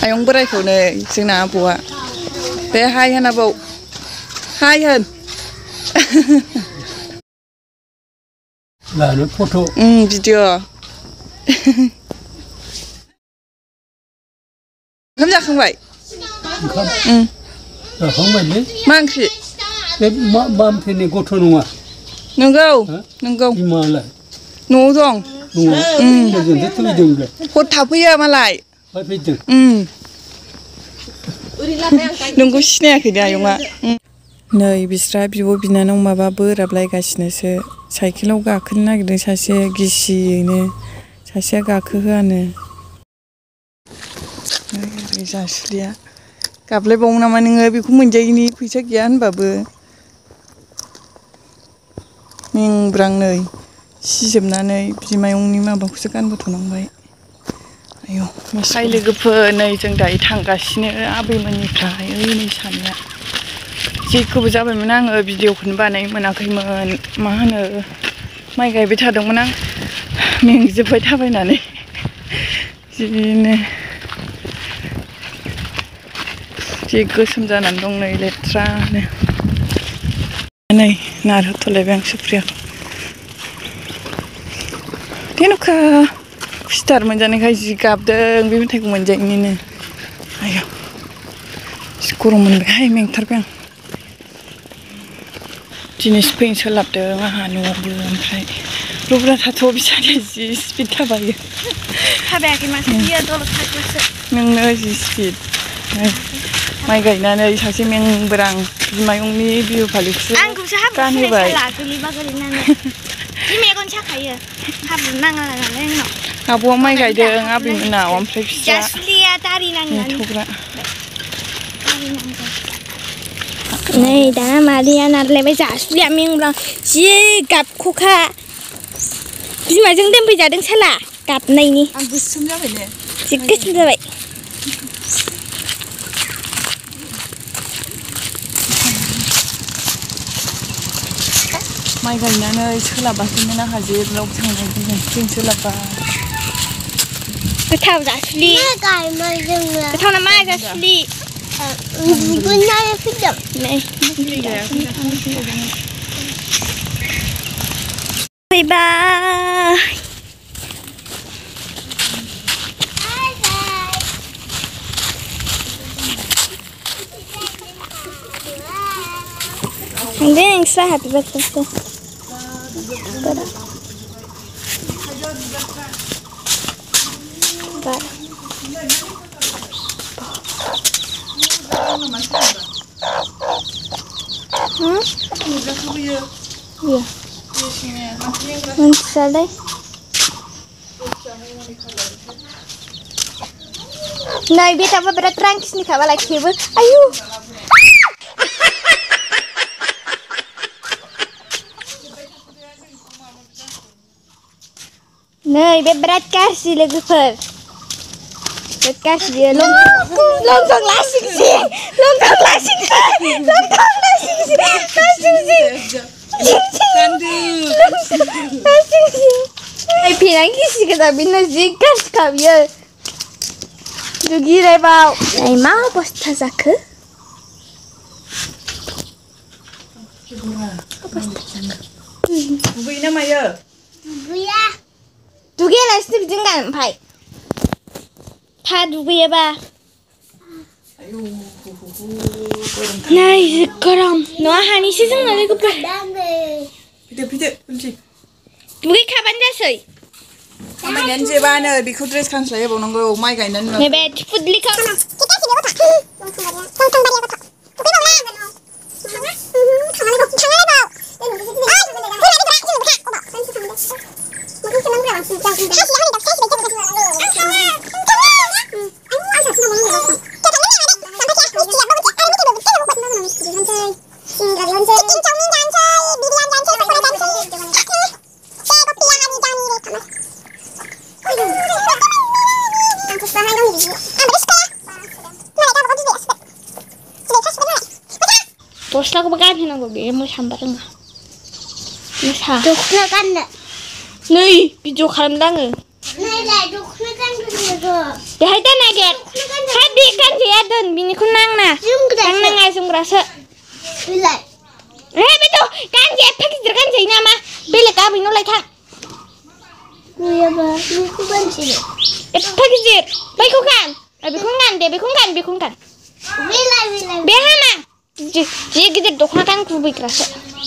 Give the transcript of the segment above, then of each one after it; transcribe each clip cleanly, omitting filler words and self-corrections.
आयं बोरायखौ नै जोंना आबौआ बे हाय होन आबौ हाय होन लानो फट' भिडिअ ओंखाम जाखांबाय जाखांबायलै मा ओंख्रि बे बामफेनि गथ' नङा नंगौ नंगौ बिमालाय न'आव दं हर थाफैयो मालाय फैदों नोंखौ सिनायाखै दे आयंआ नै बिस्रा बिब' बिनानाव माबा बोराबलायगासिनोसो साइकेलाव गाखोनो नागिरदों सासे गिसियैनो सासेया गाखोहोआनो जासुलिया गाबलायबावो नामा नोङो बेखौ मोनजायैनि फैसा गैया होनबाबो मेंब्रां नै सिजोबनानै बिमायंनि माबाखौसो गानबोथ'नांबाय आयौ हाय लोगोफोर नै जों दायो थांगासिनो आबैमोननिफ्राय ओइ नै सानैया जेखौबो जाबायमोन आङो भिडिअखौनो बानायनो मोनाखैमोन मा होनो माइ गायबाय थादोंमोन आं मेंजोब्बाय थाबायनानै जिनो जि गोसोम जानानै दं नै लेथ्रानो नै नारहोथ'लायबाय आं सुप्रियाखौ धेनुखा खुसिथार मोनजानायखाय जि गाबदों बे मेथाइखौ मोनजायैनिनो आयौ जि गरम मोनबायहाय मेंथारबाय आं दिनैसो फैनो सोलाबदों आंहा न'आवबो ओमफ्राय लुब्रा थाथ' बिसारिया जि स्पिड थाबायो थाबायाखै माथो बियो दलद थाग्रासो नोंनो जि स्पिड माइ गायनानै सासे मेंब्रां बिमायंनि बिहु फालिखौसो गानहोबाय गोलैबा गोलैनानै जि मेगन साखायो हाब्रु नाङा नालाय आंनाव आब'आ माइ गायदों आबैमोनाव ओमफ्राय फिसा जासुलिया दारि नांनानै नेथ'ग्रा नै दाना मादैया नारलायबाय जासुलिया मेंब्रां जि गाबख'खा बिमाजों दोनफैजादों साला गाबनायनि आं गोसोम जाबाय ने जि गोसोम जाबाय माइ गायनानै सोलाबाखैमोन आंहा जेरावबो थांनाय जों सोलाबा गोथाव जासुलि गोथाव नामा जासुलि फैबाय Thanks, happy birthday. Iya. Deh. Nah, beta apa berat rangkis nih kawan lagi bu. Ayo. Nah, beta berat kasih logoper. Berat kasih lontong lasing sih. Lontong lasing sih. Lontong lasing sih. Lasing sih. Lasing sih. Ay, pinanggi sih kita bina zikas kabiya. Dugi rebau. Ay, mau posta zakı? दुगैयो ना मायो दुगैया दुगैयालासिनो बिदिनो गान ओमफ्राय था दुगैयाबा नै जि गरम न'आ हानिसो जोंना लोगोफोर फैदो दुगैखाबानो जासै खामानियानो जोबानो बेखौ ड्रेस खानस्लाय होबावनांगौ माइ गायनानै नैबे फुदलिखौ गस्लाखौबो गानहोनांगौ बे मोसानोबा रोङा मोसा दख'ना गाननो नै भिडिअ खालामदों आङो नैलाय दख'ना गानग्रोनांगौ बेहाय दा नागिर फुबैग्रासो बिलाइ बेथ' गानजाया एफा गिदिर गानजायो नामा बेलेग आबैनाव लायथां गैयाबा बेखौ गानसै एफा गिदिर बैखौ गान बेखौनो गान दे बेखौनो गान बे हामा जि गिदिर दख'ना गान फुबैग्रासो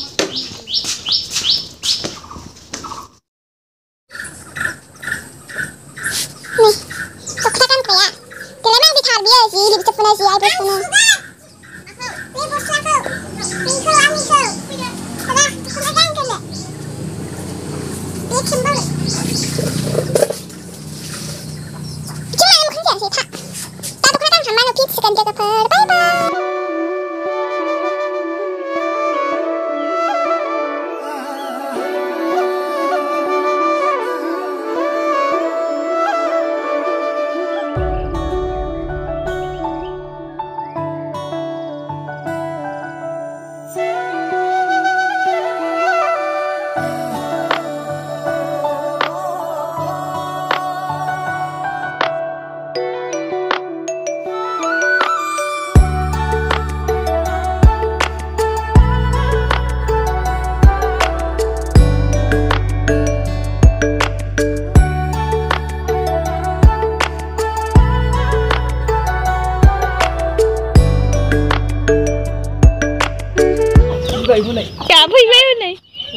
दख'ना गानग्राया देलाय नांगौथार बियो जि लिपस्टिकफोरा जि आइब्र'सफोरा बे गस्लाखौ आंनिखौ माबा दख'ना गानग्रानो बे खेम्बाल बिथिं लानो मोखां जायासै था दा दख'ना गानखांबा न'खि सिगां लोगोफोर बाय बाय गाफैबाय हनै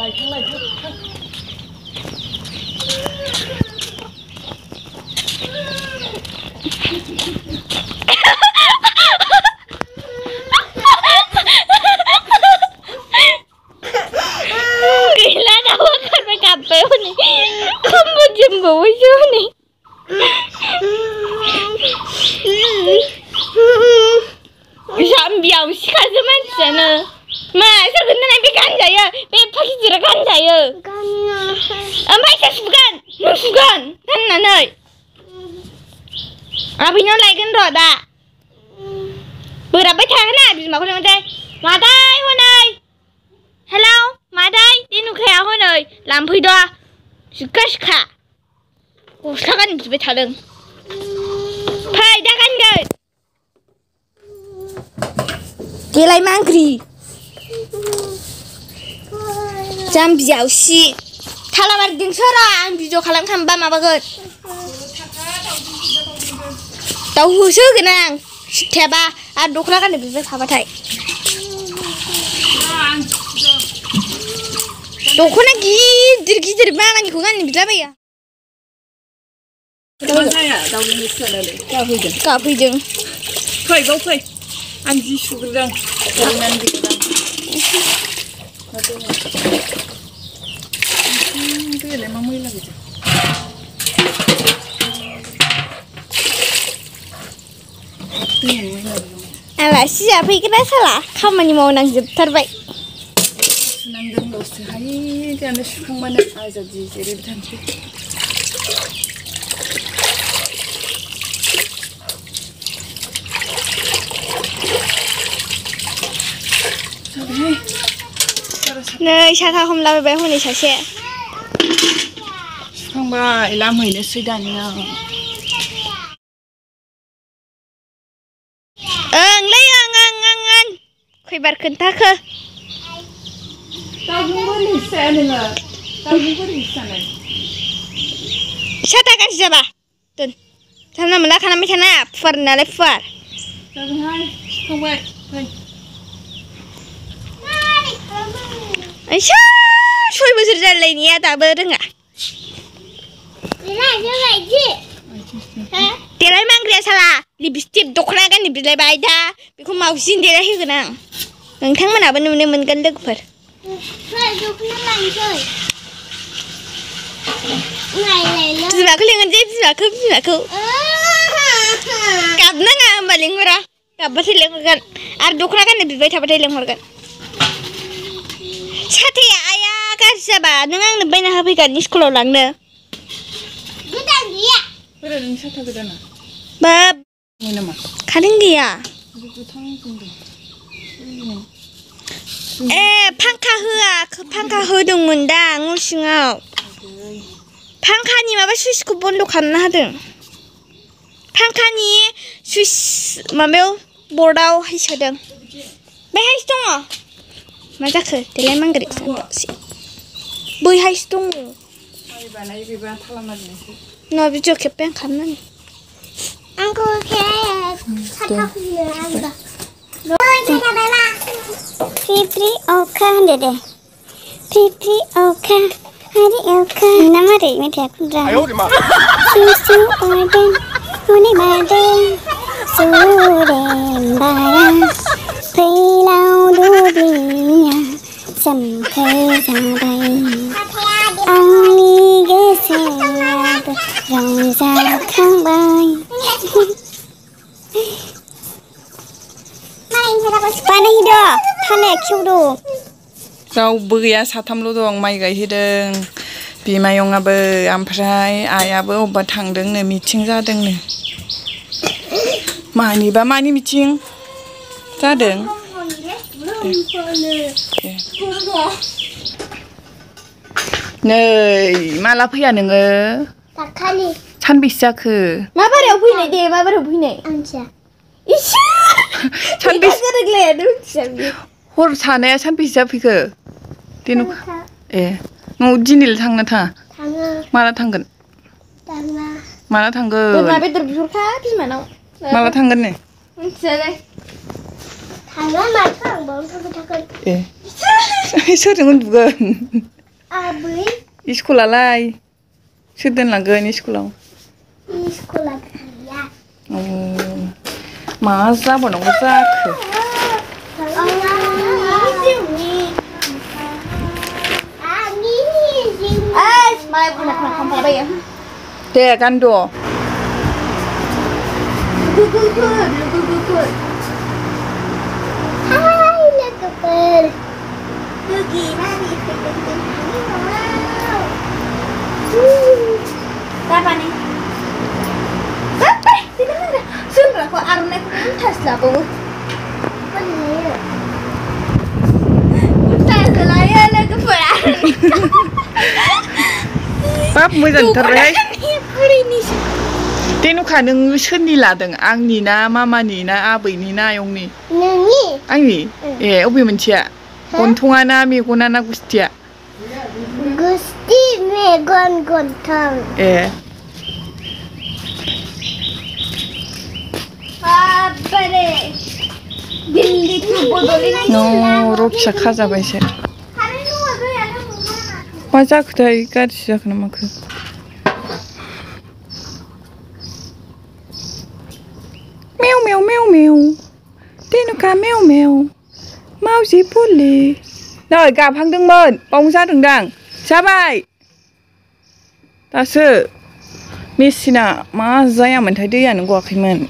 गैला दाउआ खारबाय गाबबाय हनै खमबो जोमबावबायसो हनै जाम्बियाव सिखाजो मानसियानो मा सोर खोन्थानाय बे गानजायो बे एफा गिदिरा गानजायो ओमफ्राय सोर सुगोन नों सुगोन गाननानै आबैनाव लायगोन र' दा बोराबबाय थागोना बिमाखौ लेंहरसै मादै हनै हेलौ मादै देनुखाया हनै लांफैद' सिखा गस्ला गाननो बिबाय थादों फै दा गानगोन देलाय मांग्रि जाम्बियावसि थालाबारदोंसो र' आं भिडिअ खालामखांबा माबागोन दाउ होसो होगोन आं सिथायाबा आरो दख'ना गाननो बिबाय थाबाथाय दख'ना गिदिर बानानिखौ गाननो बिलाबाया गाफैदों फै बाव फै आं जि सुग्रोदों मा मैला गोजा आलासि जाफैग्रा साला खामानि मावनांजोबथारबाय सुनांदोंल'सोहाय जानो सुखांबानो आजादि जिरायबाय थानोसै नै साथा हमलाबायबाय हनै सासे सुखांबाय लामहैनोसै दानिया ओंलै ओं खैबार खोन्थाखो साथा गाज्रि जाबा दोन जानला मोनला खालामबाय थानाङा फुवार नालाय फुवार जाबायहाय सुखांबाय फै आयसा 6 बोसोर जालायनाया दाबो रोङा देलाय मांग्रिया साला लिपस्टिक दख'ना गाननो बिलायबाय दा बेखौ मावजिनो देलाय होगोन आं नोंथांमोनाबो नुनो मोनगोन लोगोफोर बिमाखौ लिंहरनोसै बिमाखौ गाबनाङा होमबा लिंहरा गाबबाथाय लिंहरगोन आरो दख'ना गाननो बिबाय थाबाथाय लिंहरगोन साथाया आया गाज्रि जाबा नों आंनो बायना होफैगोन स्कुलाव लांनो गोदान गैया बोरै नों साथा गोदाना बाब नामा कारेन्ट गैया ए फांखा होआ फांखा होदोंमोन दा न' सिङाव फांखानि माबा सुइचखौ बन्द खालामना होदों फांखानि सुइच माबायाव बर्डआवहाय सोदों Behay's dong. Masa ke? Dia memang gerik sih. Behay's dong. No, video kepen kanan. Aku kayak satak dia anda. Fitri oka deh. Fitri oka. Hari oka. Nama dia ini dia kudra. Susu oden. Muni baden. Surembara. Pelau dunia. Sampai sampai. Angli geser. Rosa kembali. Mana hidup? Tanah kiudu. रावबो गैया साथामल' दं माइ गायहैदों बिमायंआबो ओमफ्राय आइयाबो अबेबा थांदोंनो meeting जादोंनो मानिबा मानि meeting जादों नै माला फैया नोङो दाखालि सानबेसे जाखो माबाराव फैनाय दे माबाराव फैनाय आंसा इसे सानबेसे गोरगलाया नोंसा हर सानाया सानबेसे जाफैखो दिनु ए न'आव दिनैल' थांना थाङा थाङो माला थांगोन थाङा माला थांगोन बोरमा बेदर बिहरखा बिमानाव माला थांगोन नो मिथियालै थाङा माथो आं बावनो थागोन ए सोरजों उन्दुगोन आबै स्कुलालाय सोर दोनलांगोन स्कुलाव स्कुला गैया मा जाबावनांगौ जाखो दे गानद' hai logoफोर लोगि नानि फैदों दाबानि बाय दिनै जोमग्राखौ आर'नाइखौ थास्लाबावो थास्लायो लोगोफोरा बाब मोजांथारहाय देनुखा नों सोरनि लादों आंनि ना मामानि ना आबैनि ना आयंनि नोंनि आंनि ए अबे मोनसेया गन्थङा ना मेगना ना गुस्थिया गुस्थि मेगन गन्थं ए बाबारे दिल्लीखौ बड'लेण्ड न' र' फिसा खाजाबायसो मा जाखोथाय गाज्रि जाखो ना माखो मेव मेव मेव मेव देनुखा मेव मेव मावजि फुलि नै गाबहांदोंमोन बावनो जादोंदां जाबाय दासो मेसिना मा जायामोनथाय दैयानो गवाखैमोन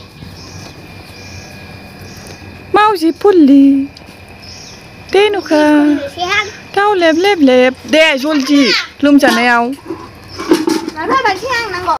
मावजि फुलि देनुखा दाउ लेब लेब लेब दे जलदि लोमजानायाव